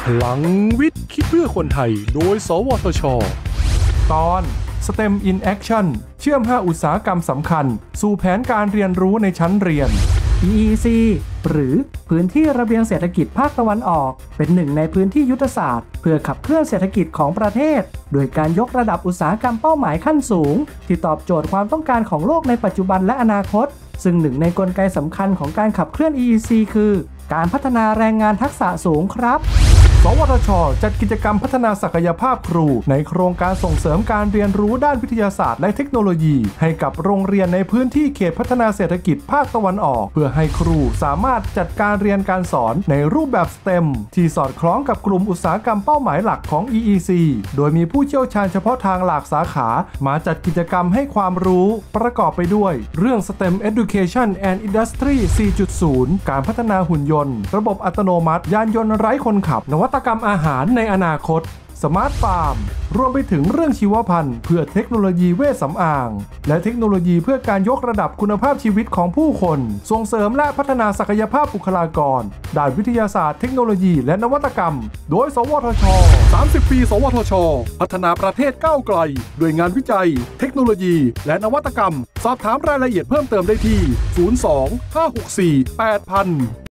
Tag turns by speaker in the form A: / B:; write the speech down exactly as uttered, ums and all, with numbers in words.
A: พลังวิทย์คิดเพื่อคนไทยโดยสวทช.ตอน สเต็ม in Action เชื่อมห้าอุตสาหกรรมสำคัญสู่แผนการเรียนรู้ในชั้นเรียน
B: อี อี ซี หรือพื้นที่ระเบียงเศรษฐกิจภาคตะวันออกเป็นหนึ่งในพื้นที่ยุทธศาสตร์เพื่อขับเคลื่อนเศรษฐกิจของประเทศโดยการยกระดับอุตสาหกรรมเป้าหมายขั้นสูงที่ตอบโจทย์ความต้องการของโลกในปัจจุบันและอนาคตซึ่งหนึ่งในกลไกสำคัญของการขับเคลื่อน อี อี ซี คือการพัฒนาแรงงานทักษะสูงครับ
A: สวทช.จัดกิจกรรมพัฒนาศักยภาพครูในโครงการส่งเสริมการเรียนรู้ด้านวิทยาศาสตร์และเทคโนโลยีให้กับโรงเรียนในพื้นที่เขตพัฒนาเศรษฐกิจภาคตะวันออกเพื่อให้ครูสามารถจัดการเรียนการสอนในรูปแบบ สเต็ม ที่สอดคล้องกับกลุ่มอุตสาหกรรมเป้าหมายหลักของ อี อี ซี โดยมีผู้เชี่ยวชาญเฉพาะทางหลากสาขามาจัดกิจกรรมให้ความรู้ประกอบไปด้วยเรื่อง สเต็ม Education and Industry สี่จุดศูนย์ การพัฒนาหุ่นยนต์ระบบอัตโนมัติยานยนต์ไร้คนขับนวัตกรรมอาหารในอนาคตสมาร์ทฟาร์มรวมไปถึงเรื่องชีวพันธุ์เพื่อเทคโนโลยีเวชสำอางและเทคโนโลยีเพื่อการยกระดับคุณภาพชีวิตของผู้คนส่งเสริมและพัฒนาศักยภาพบุคลากรด้านวิทยาศาสตร์เทคโนโลยีและนวัตกรรมโดยสวทช.สามสิบ ปีสวทช.พัฒนาประเทศก้าวไกลด้วยงานวิจัยเทคโนโลยีและนวัตกรรมสอบถามรายละเอียดเพิ่มเติมได้ที่ศูนย์ สอง ห้า หก สี่ แปด ศูนย์ ศูนย์